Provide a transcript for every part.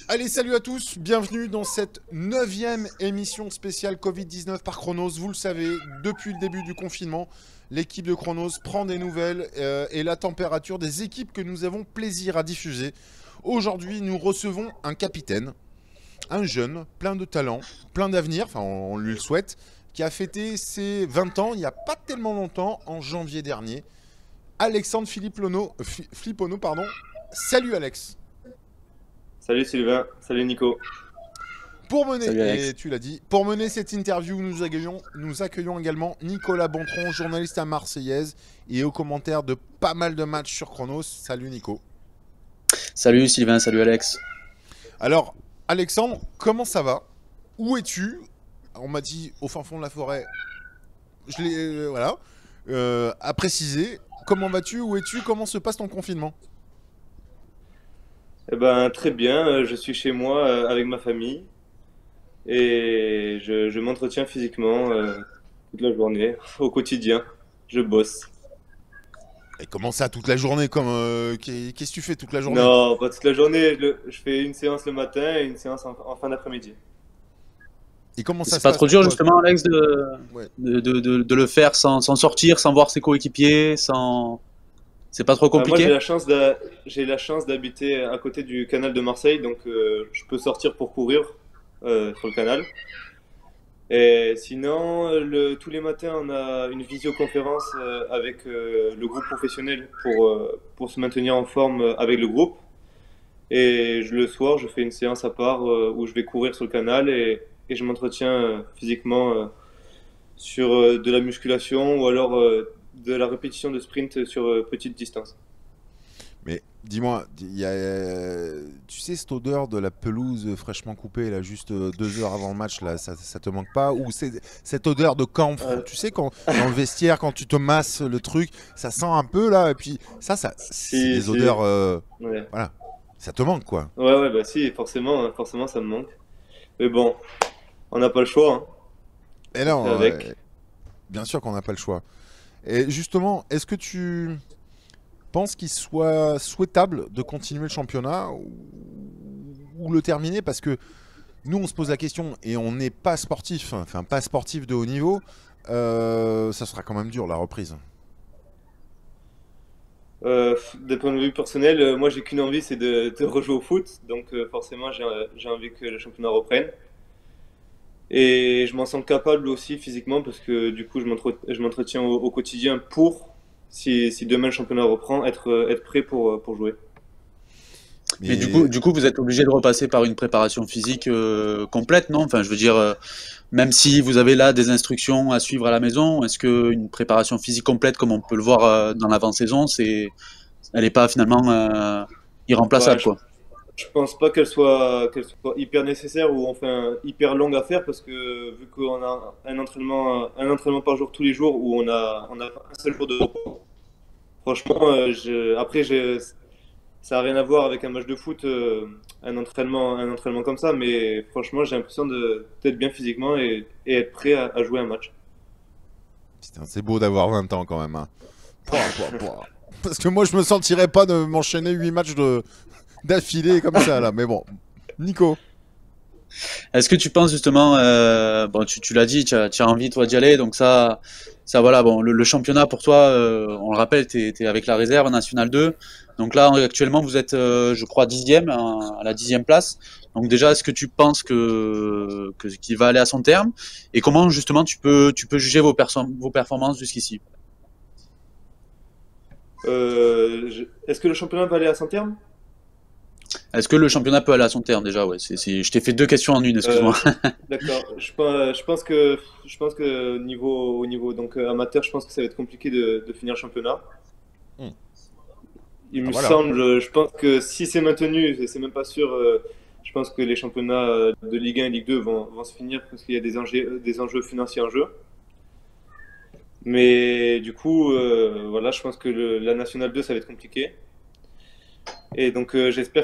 Allez, salut à tous, bienvenue dans cette 9e émission spéciale Covid-19 par Chronos. Vous le savez, depuis le début du confinement, l'équipe de Chronos prend des nouvelles et la température des équipes que nous avons plaisir à diffuser. Aujourd'hui, nous recevons un capitaine, un jeune, plein de talent, plein d'avenir, enfin on lui le souhaite, qui a fêté ses 20 ans il n'y a pas tellement longtemps, en janvier dernier. Alexandre Flippono, pardon. Salut Alex. Salut Sylvain, salut Nico. Pour mener, Salut Alex. et tu l'as dit, pour mener cette interview, nous accueillons également Nicolas Bontron, journaliste à Marseillaise et aux commentaires de pas mal de matchs sur Chronos. Salut Nico. Salut Sylvain, salut Alex. Alors, Alexandre, comment ça va? Où es-tu? On m'a dit au fin fond de la forêt. Je l'ai, voilà. À préciser, comment vas-tu? Où es-tu? Comment se passe ton confinement? Eh ben très bien, je suis chez moi avec ma famille et je m'entretiens physiquement toute la journée, au quotidien. Je bosse. Et comment ça, toute la journée qu'est-ce que tu fais toute la journée? Non, pas toute la journée, je fais une séance le matin et une séance en fin d'après-midi. Et comment ça C'est se pas passe trop pour dur toi? justement Alex Ouais. de le faire sans sortir, sans voir ses coéquipiers, sans... C'est pas trop Moi compliqué? j'ai la chance d'habiter à côté du canal de Marseille, donc je peux sortir pour courir sur le canal. Et sinon, tous les matins, on a une visioconférence avec le groupe professionnel pour se maintenir en forme avec le groupe. Et le soir, je fais une séance à part où je vais courir sur le canal et je m'entretiens physiquement sur de la musculation ou alors de la répétition de sprint sur petite distance. Mais dis-moi, tu sais cette odeur de la pelouse fraîchement coupée, là, juste 2 heures avant le match, là, ça te manque pas? Ou c'est cette odeur de camphre, Euh, tu sais, quand, dans le vestiaire, quand tu te masses le truc, ça sent un peu, là, et puis c'est si, des si, odeurs, ouais. voilà, ça te manque, quoi. Ouais, ouais, bah si, forcément, forcément, ça me manque. Mais bon, on n'a pas le choix, hein. Et On fait non, avec. bien sûr qu'on n'a pas le choix. Et justement, est-ce que tu penses qu'il soit souhaitable de continuer le championnat ou le terminer? Parce que nous, on se pose la question et on n'est pas sportif, enfin pas sportif de haut niveau. Ça sera quand même dur la reprise. D'un point de vue personnel, moi j'ai qu'une envie, c'est de rejouer au foot. Donc forcément, j'ai envie que le championnat reprenne. Et je m'en sens capable aussi physiquement parce que du coup, je m'entretiens au quotidien pour, si demain le championnat reprend, être prêt pour jouer. Mais Mais du coup, vous êtes obligé de repasser par une préparation physique complète, non? Enfin, je veux dire, même si vous avez là des instructions à suivre à la maison, est-ce que une préparation physique complète, comme on peut le voir dans l'avant-saison, elle n'est pas finalement Bah, irremplaçable, quoi? je pense pas qu'elle soit hyper nécessaire ou enfin hyper longue à faire parce que vu qu'on a un entraînement par jour tous les jours où on a un seul jour de repos. Franchement, ça a rien à voir avec un match de foot, un entraînement comme ça, mais franchement, j'ai l'impression d'être bien physiquement et être prêt à jouer un match. putain, c'est beau d'avoir 20 ans quand même, hein. Pouah, pouah, pouah. Parce que moi, je me sentirais pas de m'enchaîner 8 matchs d'affilée comme ça, là. Mais bon, Nico. Est-ce que tu penses justement, bon, tu l'as dit, tu as envie toi d'y aller, donc ça voilà, bon, le championnat pour toi, on le rappelle, t'es avec la réserve nationale 2, donc là actuellement vous êtes, je crois, dixième, à la 10e place. Donc déjà, est-ce que tu penses qu'il va aller à son terme, et comment justement tu peux juger vos performances jusqu'ici? Est-ce que le championnat va aller à son terme? Est-ce que le championnat peut aller à son terme déjà? Ouais, je t'ai fait deux questions en une, Euh, excuse-moi. d'accord. Je pense que au niveau donc amateur, je pense que ça va être compliqué de finir le championnat. Hmm. Il Ah me voilà. semble, je pense que si c'est maintenu, c'est même pas sûr. Je pense que les championnats de Ligue 1 et Ligue 2 vont se finir parce qu'il y a des enjeux financiers en jeu. Mais du coup, voilà, je pense que la Nationale 2, ça va être compliqué. Et donc,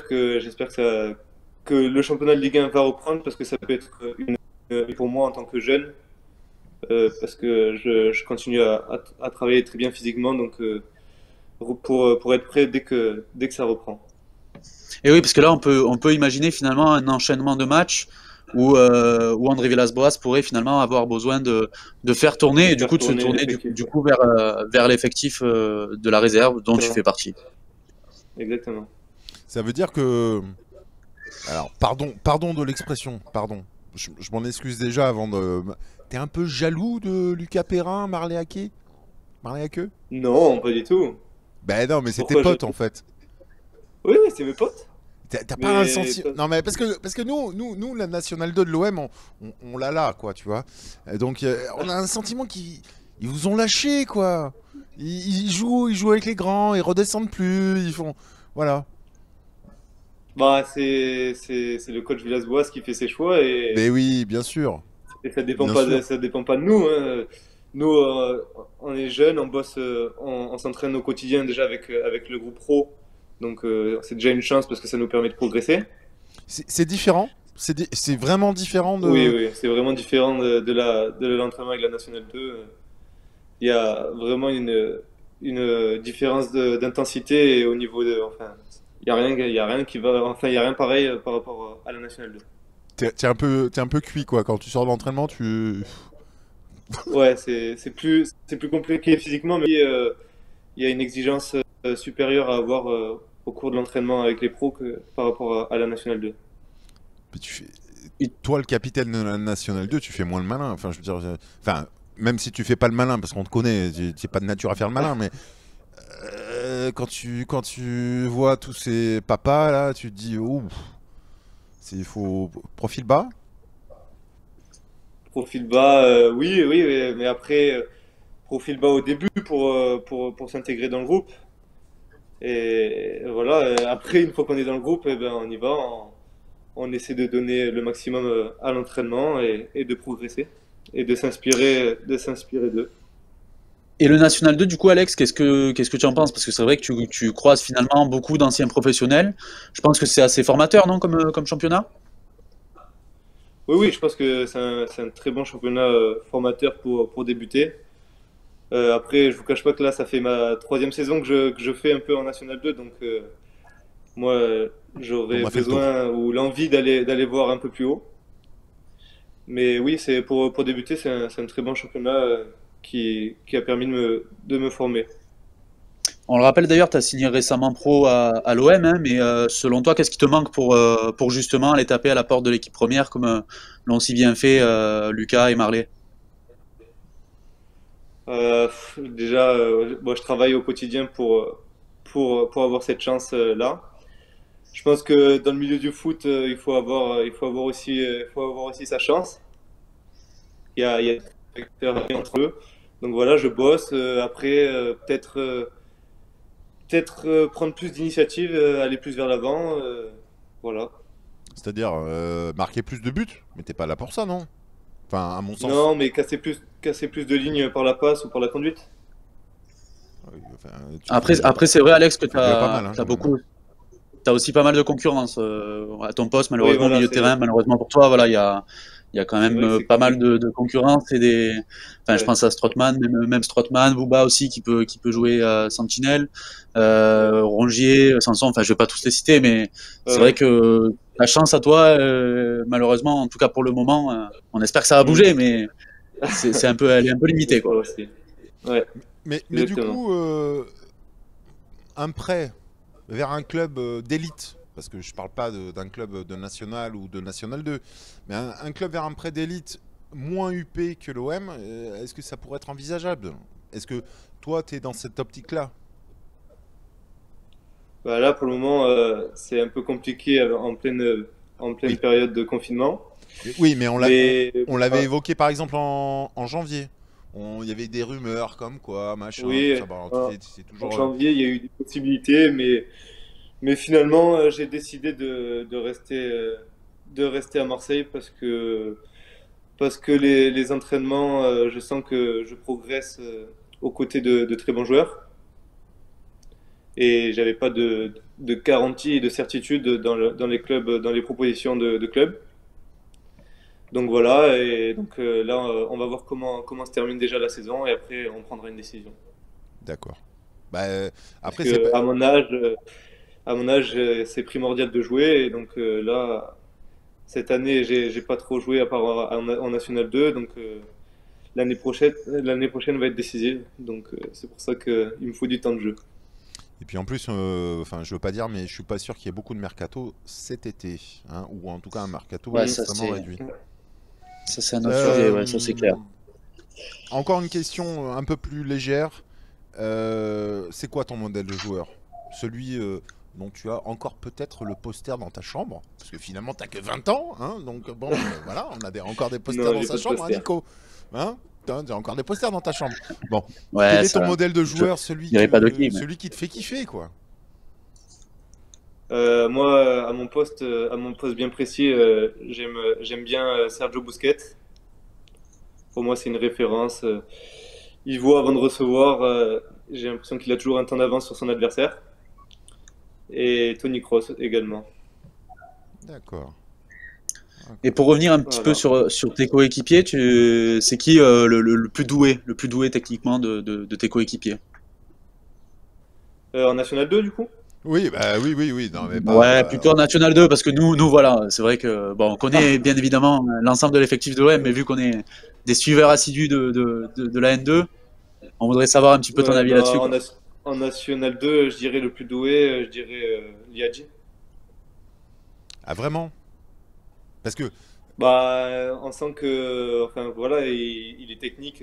que le championnat de Ligue 1 va reprendre parce que ça peut être pour moi en tant que jeune, parce que je continue à travailler très bien physiquement, donc pour être prêt dès que ça reprend. Et oui, parce que là, on peut imaginer finalement un enchaînement de matchs où André Villas-Boas pourrait finalement avoir besoin de faire tourner De et du faire coup de se tourner tourner l'effectif. du coup vers l'effectif de la réserve dont tu fais partie. Exactement. Ça veut dire que... Alors, pardon de l'expression, pardon. Je m'en excuse déjà avant de... T'es un peu jaloux de Lucas Perrin, Marley Haquet? Marley Haqueux? Non, pas du tout. Ben non, mais c'est tes Pourquoi je... potes en fait. Oui, oui, c'est mes potes. T'as pas un Mais sentiment. Non, mais parce que nous, la Nationale 2 de l'OM, on l'a là, quoi, tu vois. Donc, on a un sentiment qu'ils ils vous ont lâché, quoi. Ils jouent avec les grands, ils redescendent plus, ils font. Voilà. bah, c'est le coach Villas-Boas qui fait ses choix Mais oui, bien sûr. et Bien sûr. ça dépend pas de nous, hein. Nous, on est jeunes, on bosse, on s'entraîne au quotidien déjà avec le groupe pro. Donc, c'est déjà une chance parce que ça nous permet de progresser. C'est différent. C'est vraiment différent Oui, de. oui, c'est vraiment différent de l'entraînement avec la Nationale 2. Il y a vraiment une différence d'intensité et au niveau de, enfin, il y a rien qui va, enfin, il y a rien pareil par rapport à la Nationale 2. T'es un peu cuit, quoi. Quand tu sors de l'entraînement, tu. Ouais, c'est plus compliqué physiquement, mais il y a une exigence supérieure à avoir au cours de l'entraînement avec les pros que par rapport à la Nationale 2. Mais tu fais. Toi, le capitaine de la Nationale 2, tu fais moins le malin. Enfin, je veux dire. Enfin, même si tu fais pas le malin, parce qu'on te connaît, tu n'es pas de nature à faire le malin, mais quand tu vois tous ces papas là, tu te dis, ouh, il faut profil bas. Profil bas, oui, oui, mais après, profil bas au début pour s'intégrer dans le groupe. Et voilà, après, une fois qu'on est dans le groupe, eh ben, on y va, on essaie de donner le maximum à l'entraînement et de progresser et de s'inspirer d'eux. Et le National 2, du coup, Alex, qu'est-ce que tu en penses? Parce que c'est vrai que tu croises finalement beaucoup d'anciens professionnels. Je pense que c'est assez formateur, non, comme championnat? Oui, oui, je pense que c'est un très bon championnat formateur pour débuter. Après, je vous cache pas que là, ça fait ma troisième saison que je fais un peu en National 2, donc moi, On j'aurais a fait le tour. besoin ou l'envie d'aller voir un peu plus haut. Mais oui, c'est pour débuter, c'est un très bon championnat qui a permis de me former. On le rappelle d'ailleurs, tu as signé récemment pro à l'OM, hein, mais selon toi, qu'est-ce qui te manque pour justement aller taper à la porte de l'équipe première comme l'ont si bien fait Lucas et Marley? Déjà, moi, je travaille au quotidien pour avoir cette chance-là. Je pense que dans le milieu du foot, il faut avoir aussi sa chance. Il y a des facteurs entre eux. Donc voilà, je bosse. Après, peut-être prendre plus d'initiative, aller plus vers l'avant. Voilà. C'est-à-dire marquer plus de buts, mais t'es pas là pour ça, non? Enfin, à mon sens. Non, mais casser plus de lignes par la passe ou par la conduite. Oui, enfin, Après c'est vrai, Alex, que tu fais déjà pas mal, hein, t'as quand même, hein. beaucoup, t'as aussi pas mal de concurrence à ton poste, Oui, malheureusement, au voilà, milieu de terrain, malheureusement pour toi, voilà, il y a quand c'est même vrai que c'est pas mal compliqué. de concurrence et enfin, je Ouais, pense à Strootman, même Strootman, Bouba aussi qui peut jouer Sentinelle, Rongier, Sanson, enfin, je vais pas tous les citer, mais c'est vrai ouais. que la chance à toi, malheureusement, en tout cas pour le moment, on espère que ça va Hmm. bouger, mais elle est un peu limitée, J'espère quoi. aussi. Ouais, Mais du exactement. coup, un prêt vers un club d'élite, parce que je parle pas d'un club de national ou de national 2, mais un club vers un prêt d'élite moins huppé que l'OM, est-ce que ça pourrait être envisageable? Est-ce que toi, tu es dans cette optique-là? Bah là, pour le moment, c'est un peu compliqué en pleine Oui. période de confinement. Oui, mais Mais on l'avait ah, évoqué par exemple en janvier. Il y avait des rumeurs comme quoi, machin, tout oui, ça. Bon, tu en, sais, c'est en toujours. janvier, il y a eu des possibilités, mais finalement, j'ai décidé de rester à Marseille parce que les entraînements, je sens que je progresse aux côtés de très bons joueurs. Et j'avais pas de garantie et de certitude dans les clubs, dans les propositions de clubs. Donc voilà, et donc là, on va voir comment se termine déjà la saison et après, on prendra une décision. D'accord. Bah, Parce après, c'est pas. que à mon âge, c'est primordial de jouer. Et donc là, cette année, j'ai pas trop joué à part en National 2. Donc l'année prochaine va être décisive. Donc c'est pour ça qu'il me faut du temps de jeu. Et puis en plus, enfin, je veux pas dire, mais je suis pas sûr qu'il y ait beaucoup de mercato cet été, hein, ou en tout cas un mercato Ouais, ça extrêmement c'est réduit. ça c'est un autre sujet, ouais, ça c'est clair. Encore une question un peu plus légère. C'est quoi ton modèle de joueur? Celui dont tu as encore peut-être le poster dans ta chambre? Parce que finalement, t'as que 20 ans, hein, donc bon, voilà, on a encore des posters Non, dans j'ai sa pas de chambre, hein, poster. Nico. Hein? T'as encore des posters dans ta chambre. Bon, Ouais, quel est ça ton va. modèle de Je joueur, celui dirais pas de qui, mais celui qui te fait kiffer, quoi? Moi, à mon poste bien précis, j'aime bien Sergio Busquets. Pour moi, c'est une référence. Il voit avant de recevoir. J'ai l'impression qu'il a toujours un temps d'avance sur son adversaire. Et Tony Kroos également. D'accord. et pour revenir un petit peu Voilà. sur tes coéquipiers, c'est qui le plus doué techniquement de tes coéquipiers? En National 2, du coup? Oui, bah oui, non mais pas. Ouais, plutôt en National 2 parce que nous voilà, c'est vrai que bon, on connaît bien évidemment l'ensemble de l'effectif de l'OM, mais vu qu'on est des suiveurs assidus de la N2, on voudrait savoir un petit peu ton Ouais, avis là-dessus, quoi. en National 2, je dirais le plus doué, je dirais Liadji. Ah vraiment? Parce que, On sent que, enfin voilà, il est technique.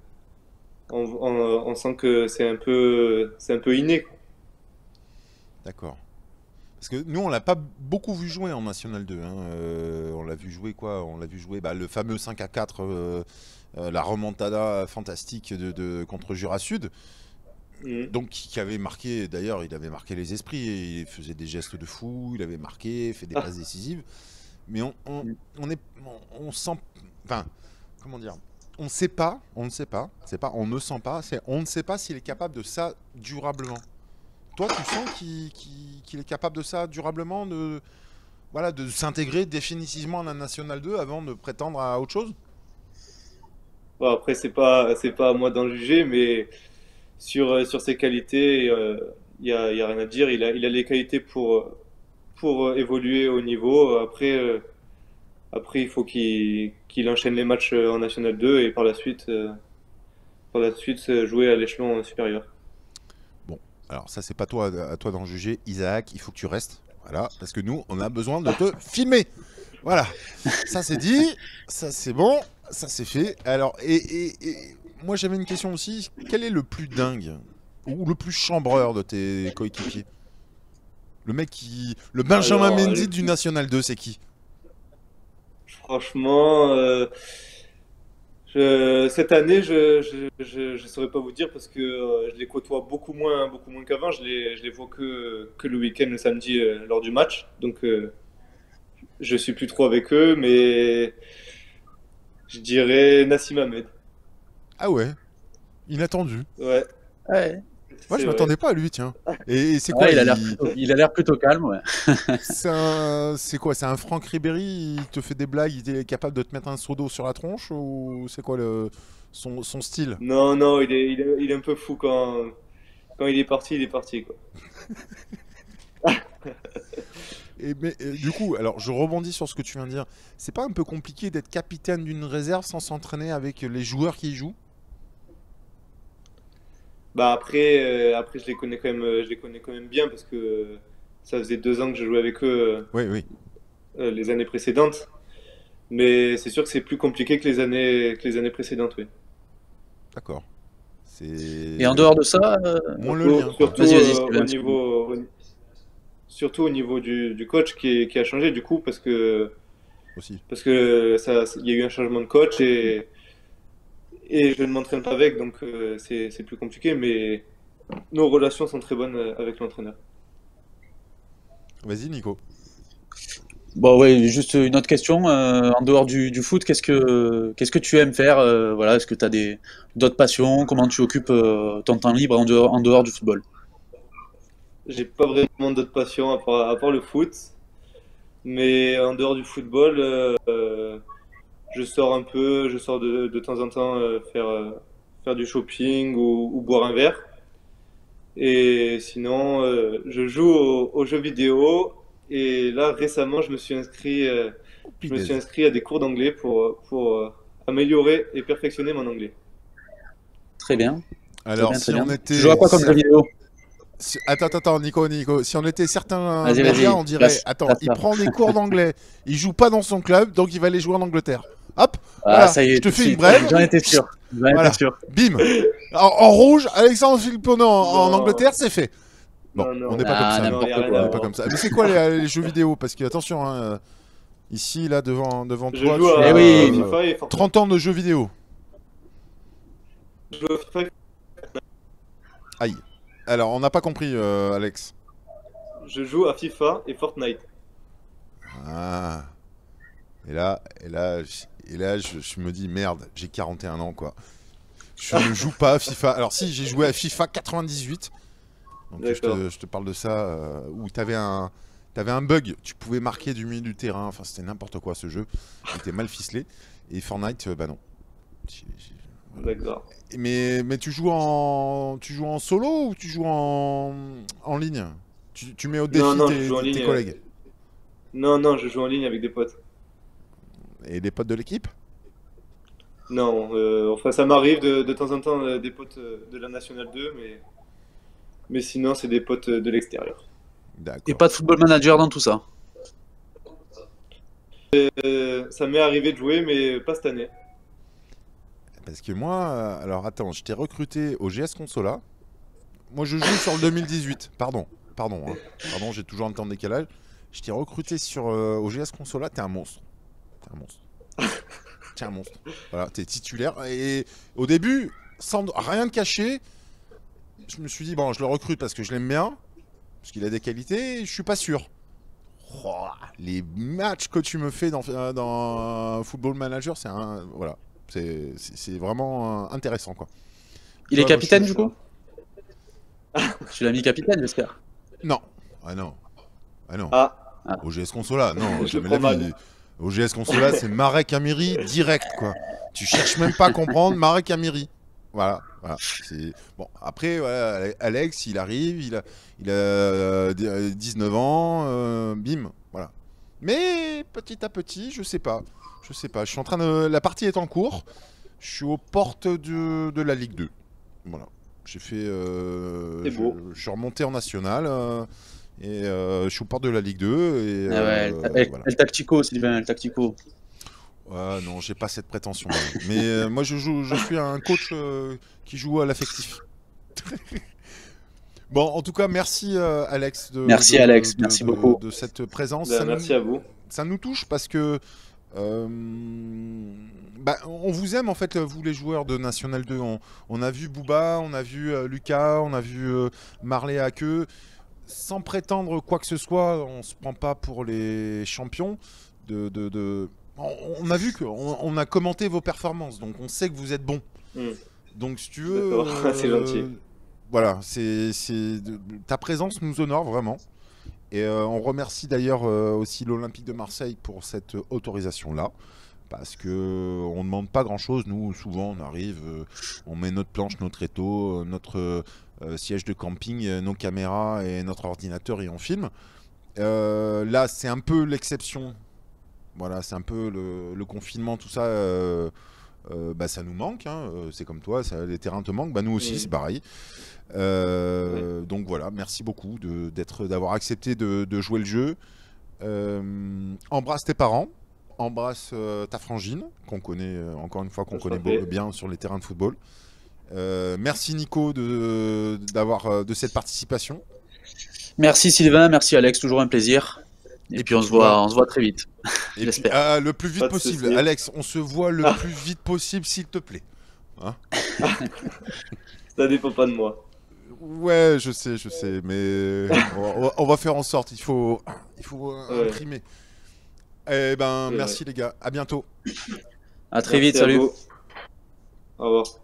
On sent que c'est un peu inné, quoi. d'accord. Parce que nous, on l'a pas beaucoup vu jouer en National 2, hein. On l'a vu jouer quoi? On l'a vu jouer le fameux 5-4, la remontada fantastique contre Jura Sud. Mhm. Donc, qui avait marqué, d'ailleurs, il avait marqué les esprits. Et il faisait des gestes de fou, il avait marqué, fait des passes décisives. Mais on sent. Enfin, comment dire? On ne sait pas. C'est pas on ne sent pas, c'est on ne sait pas s'il est capable de ça durablement. Toi, tu sens qu'il est capable de ça durablement, voilà, de s'intégrer définitivement à la National 2 avant de prétendre à autre chose? Bon, après, c'est pas à moi d'en juger, mais sur ses qualités, y a rien à dire. Il a les qualités pour évoluer au niveau. Après, il faut qu'il enchaîne les matchs en National 2 et par la suite jouer à l'échelon supérieur. Bon, alors ça, c'est pas toi à toi d'en juger. Isaac, il faut que tu restes. Voilà, parce que nous, on a besoin de te filmer. Voilà, ça c'est dit, ça c'est bon, ça c'est fait. Alors, moi j'avais une question aussi. Quel est le plus dingue ou le plus chambreur de tes coéquipiers? Le Benjamin Alors, Mendy du National 2, c'est qui? franchement, cette année, je saurais pas vous dire parce que je les côtoie beaucoup moins qu'avant. Je les vois que le week-end, le samedi, lors du match. Donc, je suis plus trop avec eux, mais je dirais Nassim Ahmed. Ah ouais, inattendu. Ouais, Ouais. Moi, je c'est vrai. m'attendais pas à lui, tiens. Et c'est quoi Ouais, il a l'air plutôt calme, ouais. c'est quoi? C'est un Franck Ribéry? Il te fait des blagues? Il est capable de te mettre un seau d'eau sur la tronche? Ou c'est quoi son style? Non, non, il est un peu fou quand il est parti, quoi. Du coup, alors je rebondis sur ce que tu viens de dire. C'est pas un peu compliqué d'être capitaine d'une réserve sans s'entraîner avec les joueurs qui y jouent? Après, je les connais quand même bien parce que ça faisait 2 ans que je jouais avec eux Oui, oui, les années précédentes. Mais c'est sûr que c'est plus compliqué que les années précédentes, oui. d'accord. Et en C'est dehors de ça, moins le lien, quoi. Surtout vas-y, Steven, excuse-moi. surtout au niveau du coach qui a changé du coup Aussi. parce que il y a eu un changement de coach et je ne m'entraîne pas avec donc c'est plus compliqué mais nos relations sont très bonnes avec l'entraîneur. Vas-y, Nico. Bon, ouais, juste une autre question. En dehors du foot, qu'est-ce que tu aimes faire? Voilà, est-ce que tu as d'autres passions? Comment tu occupes ton temps libre en dehors du football? J'ai pas vraiment d'autres passions à part le foot, mais en dehors du football, je sors un peu, je sors de temps en temps faire du shopping ou boire un verre. Et sinon, je joue aux jeux vidéo. Et là, récemment, je me suis inscrit à des cours d'anglais pour améliorer et perfectionner mon anglais. Très bien. Alors, Très si bien. on était... Tu joues à quoi comme jeu vidéo? Attends, Nico. Si on était certains Vas-y, médias, vas-y. on dirait, attends, Place il là. prend des cours d'anglais, il joue pas dans son club, donc il va aller jouer en Angleterre. Hop, Ah, voilà, ça y est, je te tout de fais une suite. brève. J'en étais sûr. J'en étais Voilà, sûr. bim. En rouge, Alexandre Philippon en Non, Angleterre, c'est fait. Bon, non, on non, n'est pas comme Ah, ça, nous. non, il n'y a n'importe rien On à n'est quoi. pas comme voir. ça. Mais c'est quoi les jeux vidéo? Parce que, attention, hein, ici, là, devant Je toi, joue tu Eh as à oui. FIFA et Fortnite. 30 ans de jeux vidéo. Je joue à FIFA. Aïe. Alors, on n'a pas compris, Alex. Je joue à FIFA et Fortnite. Ah. Je me dis, merde, j'ai 41 ans, quoi. Je ne joue pas à FIFA. Alors si, j'ai joué à FIFA 98. Donc D'accord. je te parle de ça, où t'avais un bug. Tu pouvais marquer du milieu du terrain. Enfin, c'était n'importe quoi, ce jeu. Il était mal ficelé. Et Fortnite, bah non. Voilà. D'accord. Mais tu joues en solo ou tu joues en ligne? Tu mets au Non, défi non, je joue en tes ligne. collègues Non, non, je joue en ligne avec des potes. et des potes de l'équipe? Non, enfin, ça m'arrive de temps en temps des potes de la Nationale 2, mais sinon, c'est des potes de l'extérieur. Et D'accord. pas de football manager dans tout ça. Ça m'est arrivé de jouer, mais pas cette année. Parce que moi, alors attends, je t'ai recruté au GS Consola. Moi, je joue sur le 2018. Pardon, hein. Pardon, j'ai toujours un temps de décalage. Je t'ai recruté au GS Consola. T'es un monstre. T'es un monstre. T'es un monstre. Voilà, t'es titulaire. Et au début, sans rien de cacher, je me suis dit bon, je le recrute parce que je l'aime bien, parce qu'il a des qualités. Et je suis pas sûr. Oh, les matchs que tu me fais dans Football Manager, voilà, c'est vraiment intéressant, quoi. Tu Il est vois, moi, capitaine du coup? Tu l'as mis capitaine, j'espère. Non. Ah non. Ah non. Ah, OGS Consola, non, je jamais le la prends vie. mal. OGS Consola, c'est Marek Amiri direct, quoi. Tu cherches même pas à comprendre Marek Amiri. Voilà. Bon, après, voilà, Alex, il arrive, il a 19 ans, bim, voilà. Mais petit à petit, je sais pas. Je suis en train de. La partie est en cours. Je suis aux portes de la Ligue 2. Voilà. J'ai fait. C'est beau. Je suis remonté en national. Et je suis aux portes de la Ligue 2. Et, Ah ouais, voilà. El Tactico, Sylvain, El Tactico. Non, j'ai pas cette prétention. Mais moi, je suis un coach qui joue à l'affectif. Bon, en tout cas, merci Alex Merci Alex, merci beaucoup. de cette présence. Ben, merci à vous. Ça nous touche parce que on vous aime en fait, vous les joueurs de National 2. On a vu Booba, on a vu Lucas, on a vu Marley Aqueux. Sans prétendre quoi que ce soit, on se prend pas pour les champions. On a vu on a commenté vos performances, donc on sait que vous êtes bons. Hmm. Donc si tu veux, D'accord, c'est gentil. voilà, ta présence nous honore vraiment. Et on remercie d'ailleurs aussi l'Olympique de Marseille pour cette autorisation-là. Parce que on ne demande pas grand-chose. Nous, souvent, on arrive, on met notre planche, notre étau, notre siège de camping, nos caméras et notre ordinateur et on filme. Là, c'est un peu l'exception. Voilà, c'est un peu le confinement, tout ça. Ça nous manque. Hein. C'est comme toi, les terrains te manquent. Nous aussi, c'est pareil. Donc voilà, merci beaucoup d'avoir accepté de jouer le jeu. Embrasse tes parents, embrasse ta frangine, qu'on connaît encore une fois, qu'on connaît bien sur les terrains de football. Merci Nico de cette participation. Merci Sylvain, merci Alex, toujours un plaisir. Et puis on se voit très vite. J'espère. Le plus vite possible. Alex, on se voit le plus vite possible, s'il te plaît. Hein? Ça dépend pas de moi. Ouais, je sais, mais on va faire en sorte. Il faut imprimer. Eh ben, merci les gars. À bientôt. À très vite, salut. Au revoir.